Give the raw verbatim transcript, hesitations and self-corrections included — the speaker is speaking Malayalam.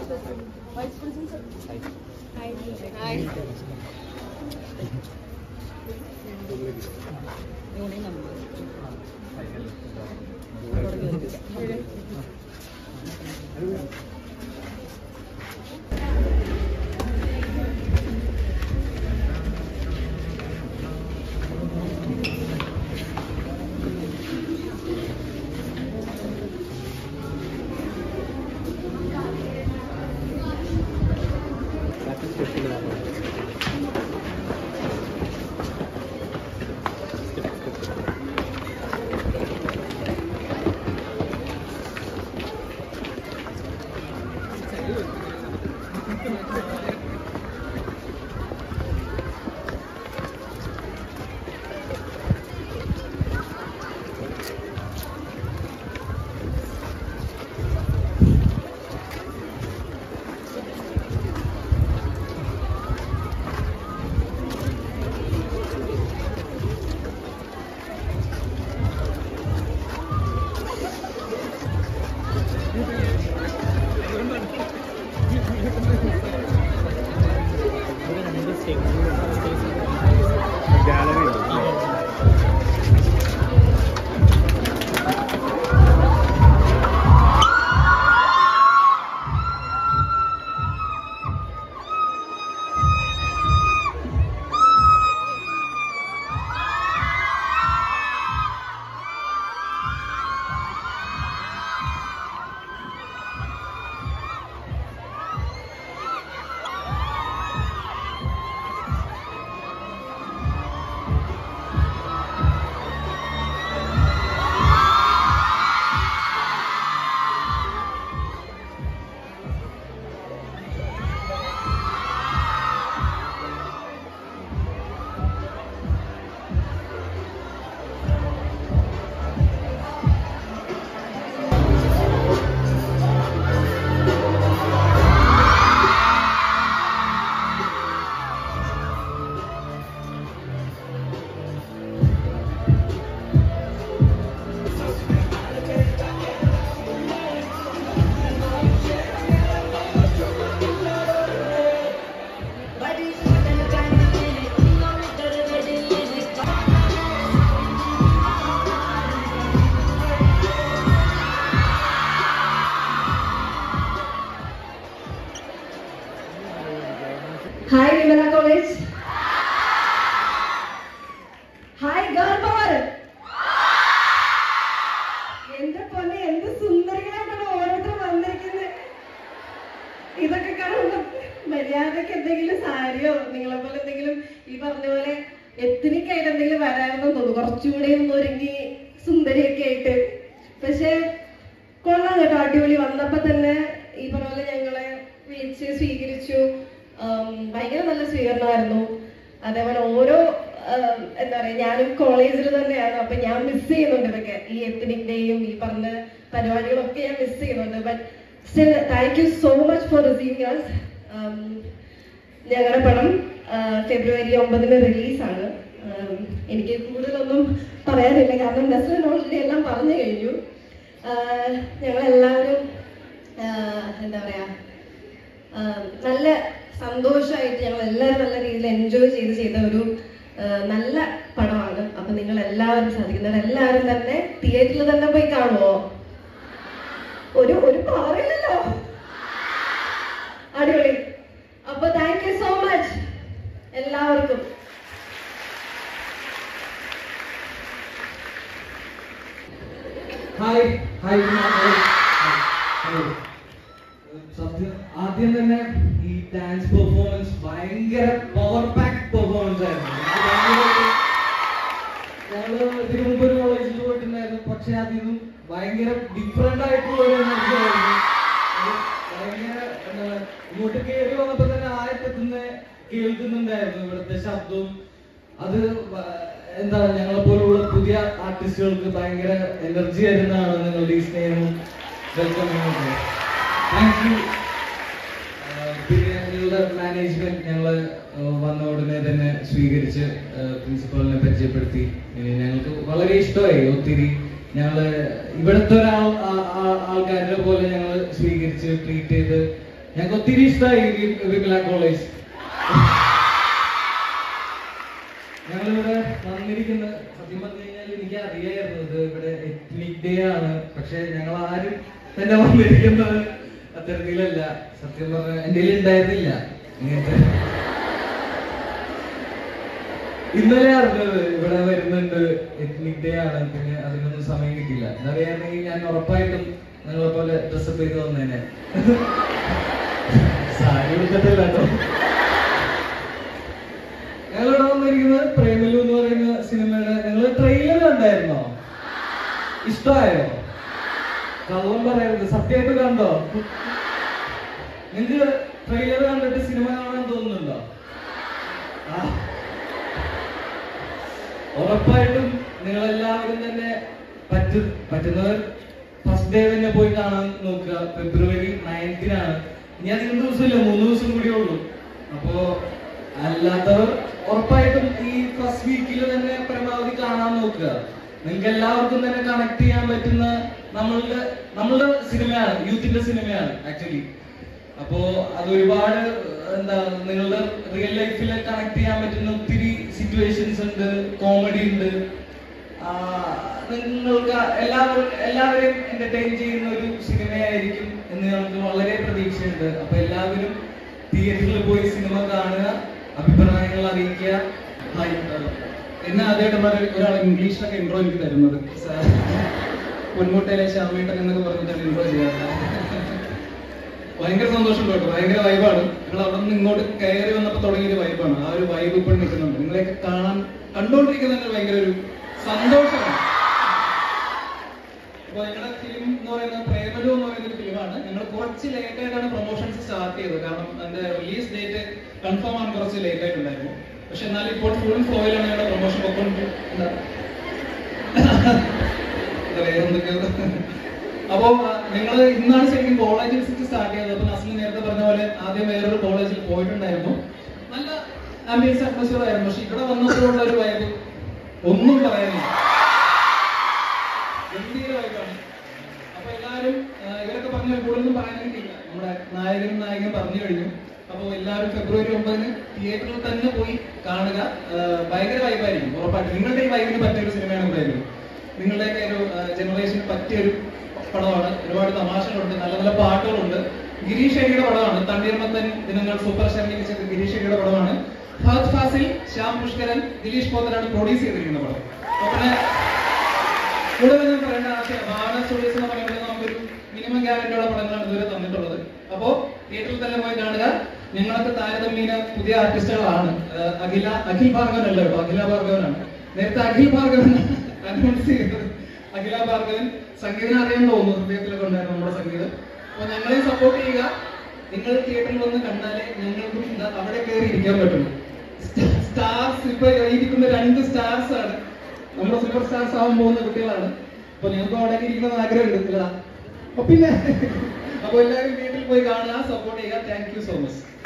Vice President sir. Hi. Hi. Your number. Hi, Vimala College. Hi, girl power. എന്റെ പൊന്നെ എന്ത് സുന്ദരികളായിട്ടാണ് ഓരോരുത്തർ വന്നിരിക്കുന്നത്. ഇതൊക്കെ കാണുമ്പോൾ മര്യാദക്ക് എന്തെങ്കിലും സാരിയോ നിങ്ങളെ പോലെ എന്തെങ്കിലും ഈ പറഞ്ഞ പോലെ എത്നിക് ആയിട്ട് എന്തെങ്കിലും വരാമെന്ന് തോന്നുന്നു. കുറച്ചുകൂടെ ഒന്ന് ഒരുങ്ങി സുന്ദരിയൊക്കെ ആയിട്ട്. പക്ഷെ കൊള്ളാം കേട്ടോ, അടിപൊളി. വന്നപ്പോ തന്നെ ഈ പറഞ്ഞ പോലെ ഞങ്ങളെ വിളിച്ച് സ്വീകരിച്ചു. ഭയങ്കര നല്ല സ്വീകരണമായിരുന്നു. അതേപോലെ ഓരോ എന്താ പറയാ, ഞാനും കോളേജിൽ തന്നെയാണ്. അപ്പൊ ഞാൻ മിസ് ചെയ്യുന്നുണ്ട് ഇതൊക്കെ, ഈ എത്നിക് ഡേയും ഈ പറഞ്ഞ പരിപാടികളൊക്കെ ഞാൻ മിസ് ചെയ്യുന്നുണ്ട്. But still thank you so much for receiving us. ഞങ്ങളുടെ പടം ഫെബ്രുവരി ഒമ്പതിന് റിലീസാണ്. എനിക്ക് കൂടുതലൊന്നും പറയാനില്ല, കാരണം നസ്രിൻ ഓൾറെഡി എല്ലാം പറഞ്ഞു കഴിഞ്ഞു. ഞങ്ങളെല്ലാവരും എന്താ പറയാ, നല്ല സന്തോഷമായിട്ട് ഞങ്ങൾ എല്ലാവരും നല്ല രീതിയിൽ എൻജോയ് ചെയ്ത് ചെയ്ത ഒരു നല്ല പടമാണ്. അപ്പൊ നിങ്ങൾ എല്ലാവരും സാധിക്കുന്നത് എല്ലാവരും തന്നെ തിയേറ്ററിൽ തന്നെ പോയി കാണുമോ? ഒരു ഒരു പറയില്ലല്ലോ. അടിപൊളി. അപ്പൊ താങ്ക് യു സോ മച്ച് എല്ലാവർക്കും. ഹായ് ഹായ് സത്യം ആദ്യം തന്നെ ഈ ഡാൻസ് പെർഫോമൻസ് ഭയങ്കര പവർ പാക്ക് പെർഫോമൻസ് ആയിരുന്നു. ഞങ്ങള് ഇതിനു മുമ്പ് ഒരു കോളേജിൽ പോയിട്ടുണ്ടായിരുന്നു, പക്ഷെ അതിനും ഭയങ്കര ഡിഫറെന്റ് ആയിട്ടുള്ള ഒരു എനർജി ആയിരുന്നു. ഭയങ്കര എന്താ, ഇങ്ങോട്ട് കയറി വന്നപ്പോ തന്നെ ആയത്തെത്തുന്ന കേൾക്കുന്നുണ്ടായിരുന്നു ഇവിടുത്തെ ശബ്ദവും. അത് എന്താ, ഞങ്ങളെ പോലുള്ള പുതിയ ആർട്ടിസ്റ്റുകൾക്ക് ഭയങ്കര എനർജി തരുന്നതാണ് നിങ്ങളുടെ ഈ സ്നേഹവും വെൽക്കം. Thank you. പിന്നെ നിങ്ങളുടെ മാനേജ്മെന്റ് ഞങ്ങള് വന്ന ഉടനെ തന്നെ സ്വീകരിച്ച് പ്രിൻസിപ്പളിനെ പരിചയപ്പെടുത്തി. ഞങ്ങൾക്ക് വളരെ ഇഷ്ടമായി ഒത്തിരി. ഞങ്ങള് ഇവിടുത്തെ ഒരാൾ ആൾക്കാരുടെ പോലെ ഞങ്ങൾ സ്വീകരിച്ച് ട്രീറ്റ് ചെയ്ത് ഞങ്ങൾക്ക് ഒത്തിരി ഇഷ്ടമായി വിമല കോളേജ്. ഞങ്ങളിവിടെ വന്നിരിക്കുന്ന സത്യം പറഞ്ഞു കഴിഞ്ഞാൽ എനിക്ക് അറിയായിരുന്നു ഇത് ഇവിടെ എത്നിക് ഡേ ആണ്. പക്ഷെ ഞങ്ങൾ ആരും തന്നെ വന്നിരിക്കുന്നത് അത്തരത്തിലല്ല. സത്യം പറഞ്ഞ എന്റെ കയ്യിൽ ഉണ്ടായിരുന്നില്ല ഇങ്ങനത്തെ. ഇന്നലെ അറിഞ്ഞത് ഇവിടെ വരുന്നുണ്ട്, എത്നിക് ഡേ ആണ്. പിന്നെ അതിനൊന്നും സമയം കിട്ടില്ല. എന്നറിയാമെങ്കിൽ ഞാൻ ഉറപ്പായിട്ടും നിങ്ങളെ പോലെ ഡ്രസ്സപ്പ് ചെയ്ത് വന്നേനെ. സാരി എടുത്തിട്ടില്ല കേട്ടോ. ഞങ്ങളിവിടെ വന്നിരിക്കുന്നത് പ്രേമലു എന്ന് പറയുന്ന സിനിമയുടെ നിങ്ങൾ ട്രെയിലർ കണ്ടായിരുന്നോ? ഇഷ്ടമായോ? കള്ളം പറയരുത്, സത്യമായിട്ട് കണ്ടോ? നിങ്ങൾക്ക് ട്രെയിലർ കണ്ടിട്ട് സിനിമ കാണാൻ തോന്നുന്നുണ്ടോ? ആ ഉറപ്പായിട്ടും നിങ്ങളെല്ലാവരും തന്നെ പറ്റു പറ്റുന്നവർ ഫസ്റ്റ് ഡേ തന്നെ പോയി കാണാൻ നോക്കുക. ഫെബ്രുവരി നയൻത്തിനാണ്. ഇനി അധികം ദിവസമില്ല, മൂന്ന് ദിവസം കൂടിയേ ഉള്ളൂ. അപ്പോ അല്ലാത്തവർ ഉറപ്പായിട്ടും ഈ ഫസ്റ്റ് വീക്കിൽ തന്നെ പരമാവധി കാണാൻ നോക്കുക. നിങ്ങൾക്ക് എല്ലാവർക്കും തന്നെ കണക്ട് ചെയ്യാൻ പറ്റുന്ന നമ്മളുടെ നമ്മളുടെ സിനിമയാണ്, യൂത്തിന്റെ സിനിമയാണ് ആക്ച്വലി. അപ്പോ അത് ഒരുപാട് എന്താ നിങ്ങളുടെ റിയൽ ലൈഫിൽ കണക്ട് ചെയ്യാൻ പറ്റുന്ന ഒത്തിരി സിറ്റുവേഷൻസ് ഉണ്ട്, കോമഡി ഉണ്ട്. നിങ്ങൾക്ക് എല്ലാവരും എല്ലാവരെയും എന്റർടൈൻ ചെയ്യുന്ന ഒരു സിനിമയായിരിക്കും എന്ന് നമുക്ക് വളരെ പ്രതീക്ഷയുണ്ട്. അപ്പൊ എല്ലാവരും തിയേറ്ററിൽ പോയി സിനിമ കാണുക, അഭിപ്രായങ്ങൾ അറിയിക്കുക. എന്നെ ആദ്യമായിട്ട് ഒരാൾ ഇംഗ്ലീഷിലൊക്കെ ഇൻട്രോ എനിക്ക് തരുന്നത്. പൊന്മുട്ടയിലെ ശ്യാമേട്ടൻ എന്നൊക്കെ പറഞ്ഞിട്ടാണ് ഇൻട്രോ ചെയ്യാറ്. ഭയങ്കര സന്തോഷം കേട്ടോ, ഭയങ്കര വൈബാണ്. നിങ്ങൾ അവിടെ നിന്ന് ഇങ്ങോട്ട് കയറി വന്നപ്പോൾ തുടങ്ങിയൊരു വൈബാണ്. ആ ഒരു വൈബ് ഇപ്പോൾ നിൽക്കുന്നുണ്ട്. നിങ്ങളെയൊക്കെ കാണാൻ കണ്ടുകൊണ്ടിരിക്കുന്നതിന് ഭയങ്കര ഒരു സന്തോഷമാണ്. അപ്പോൾ ഞങ്ങളുടെ ഫിലിം എന്ന് പറയുന്നത് പ്രേമലു എന്ന് പറയുന്ന ഒരു ഫിലിമാണ്. ഞങ്ങൾ കുറച്ച് ലേറ്റ് ആയിട്ടാണ് പ്രൊമോഷൻസ് സ്റ്റാർട്ട് ചെയ്തത്. കാരണം അതിന്റെ റിലീസ് ഡേറ്റ് കൺഫേം ആകാൻ കുറച്ച് ലേറ്റ് ആയിട്ടുണ്ടായിരുന്നു. പക്ഷെ എന്നാലും ഇപ്പോൾ ഫുൾ ഫ്ലോയിലാണ് ഞങ്ങളുടെ പ്രൊമോഷൻ പൊക്കോണ്ട്. വേറെ എന്തൊക്കെയോ. അപ്പോൾ നിങ്ങൾ ഇന്നാണ് ശരിക്കും കോളേജ് വിസിറ്റ് സ്റ്റാർട്ട് ചെയ്തത്. അപ്പൊ നസ്ലിൻ നേരത്തെ പറഞ്ഞ പോലെ ആദ്യം വേറൊരു കോളേജിൽ പോയിട്ടുണ്ടായിരുന്നു. നല്ല ആംബിയൻസ് അറ്റ്മോസ്ഫിയർ ആയിരുന്നു. പക്ഷെ ഇവിടെ വന്നപ്പോഴുള്ള ഒരു വൈബ് ഒന്നും പറയാനില്ല, ഗംഭീര വൈബാണ്. അപ്പൊ എല്ലാവരും ഇവരൊക്കെ പറഞ്ഞ കൂടുതലൊന്നും പറയാനായിട്ടില്ല. നമ്മുടെ നായകനും നായകനും പറഞ്ഞു കഴിഞ്ഞു. അപ്പോൾ എല്ലാവരും ഫെബ്രുവരി ഒമ്പതിന് തിയേറ്ററിൽ തന്നെ പോയി കാണുക. ഭയങ്കര വൈബായിരിക്കും ഉറപ്പായിട്ട്. നിങ്ങളുടെ ഈ വൈബിന് പറ്റിയൊരു സിനിമയാണ് ഉണ്ടായിരുന്നു. നിങ്ങളുടെയൊക്കെ ഒരു ജനറേഷന് പറ്റിയൊരു പടമാണ്. ഒരുപാട് തമാശകളുണ്ട്, നല്ല നല്ല പാട്ടുകളുണ്ട്. ഗിരീഷ് ഷെഡിയുടെ പടമാണ്. തണ്ണീർമത്തൻ ദിനങ്ങൾ സൂപ്പർ സ്റ്റാർ മികച്ച ഗിരീഷ് ഷെഡിയുടെ പടമാണ്. ഫഹദ് ഫാസിൽ, ശ്യാം പുഷ്കരൻ, ദിലീഷ് പോത്തനാണ് പ്രൊഡ്യൂസ് ചെയ്തിരിക്കുന്ന പടം. പിന്നെ കൂടുതൽ ഞാൻ പറയേണ്ട ആവശ്യം ഭാവന സ്റ്റോറീസ് എന്ന് പറയുന്നത് നമുക്കൊരു മിനിമം ഗ്യാരണ്ടിയുള്ള പടങ്ങളാണ് ഇതുവരെ തന്നിട്ടുള്ളത്. അപ്പോ തിയേറ്ററിൽ തന്നെ പോയി കാണുക. ഞങ്ങളൊക്കെ താരതമ്യേന പുതിയ ആർട്ടിസ്റ്റുകളാണ്. അഖില അഖിൽ ഭാർഗവൻ അല്ല കേട്ടോ, അഖില ഭാർഗവനാണ്. നേരത്തെ അഖിൽ ഭാർഗവൻ അനൗൺസ് ചെയ്തത്. അഖില ഭാർഗവൻ സംഗീതം അറിയാൻ തോന്നുന്നു, ഹൃദയത്തിലൊക്കെ ഉണ്ടായിരുന്നു നമ്മുടെ സംഗീതം. അപ്പൊ ഞങ്ങളെ സപ്പോർട്ട് ചെയ്യുക. നിങ്ങൾ തിയേറ്ററിൽ വന്ന് കണ്ടാലേ ഞങ്ങൾക്കും അവിടെ കയറി ഇരിക്കാൻ പറ്റുള്ളൂ. സ്റ്റാർസ് ഇപ്പൊ ഇരിക്കുന്ന രണ്ട് സ്റ്റാർസ് ആണ്, നമ്മുടെ സൂപ്പർ സ്റ്റാർസ് ആവാൻ പോകുന്ന കുട്ടികളാണ്. അപ്പൊ ഞങ്ങൾക്ക് അവിടെ ഇരിക്കുന്ന ആഗ്രഹം ഉണ്ട്. അപ്പൊ പിന്നെ അപ്പൊ എല്ലാവരും വീട്ടിൽ പോയി കാണുക, സപ്പോർട്ട് ചെയ്യുക. Thank you so much.